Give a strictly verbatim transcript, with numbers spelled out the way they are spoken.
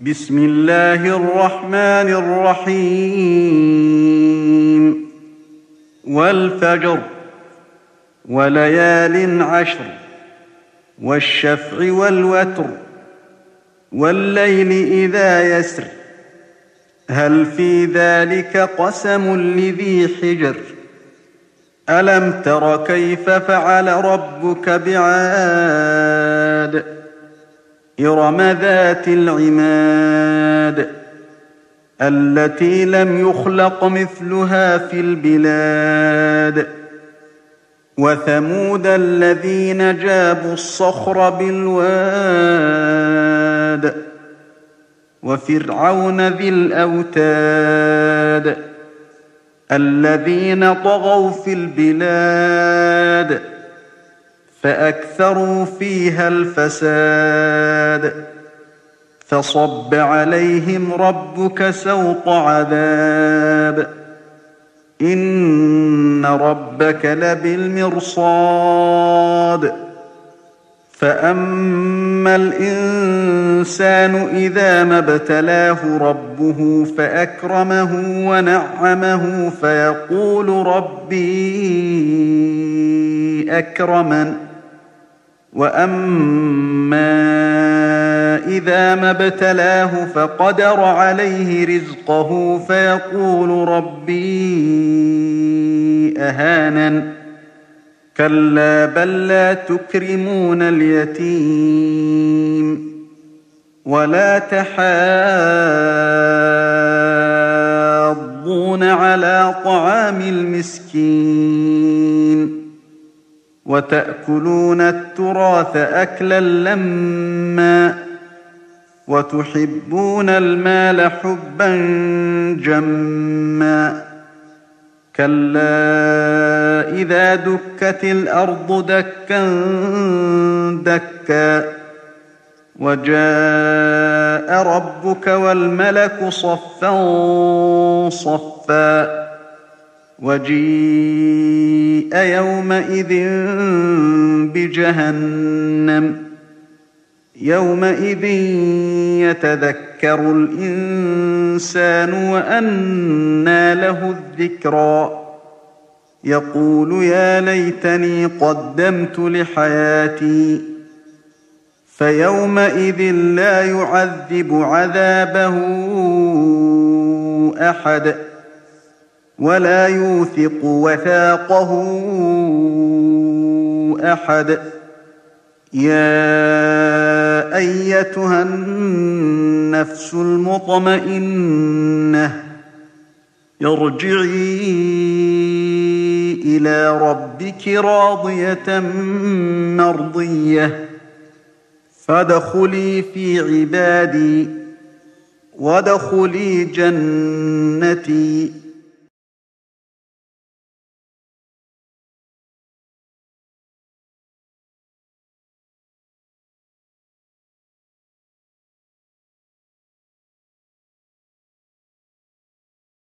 بسم الله الرحمن الرحيم والفجر وليال عشر والشفع والوتر والليل إذا يسر هل في ذلك قسم لذي حجر ألم تر كيف فعل ربك بعاد إرم ذات العماد التي لم يخلق مثلها في البلاد وثمود الذين جابوا الصخر بالواد وفرعون ذي الأوتاد الذين طغوا في البلاد فأكثروا فيها الفساد فصب عليهم ربك سوط عذاب إن ربك لبالمرصاد فأما الإنسان إذا ما ابتلاه ربه فأكرمه ونعمه فيقول ربي أكرمن وأما إذا ما ابتلاه فقدر عليه رزقه فيقول ربي أهانن كلا بل لا تكرمون اليتيم ولا تحاضون على طعام المسكين وتأكلون التراث أكلا لما وتحبون المال حبا جما كلا إذا دكت الأرض دكا دكا وجاء ربك والملك صفا صفا وجيء يومئذ بجهنم يومئذ يتذكر الإنسان وأنى له الذكرى يقول يا ليتني قدمت لحياتي فيومئذ لا يعذب عذابه أحد ولا يوثق وثاقه أحد يا أيتها النفس المطمئنة ارجعي إلى ربك راضية مرضية فادخلي في عبادي وادخلي جنتي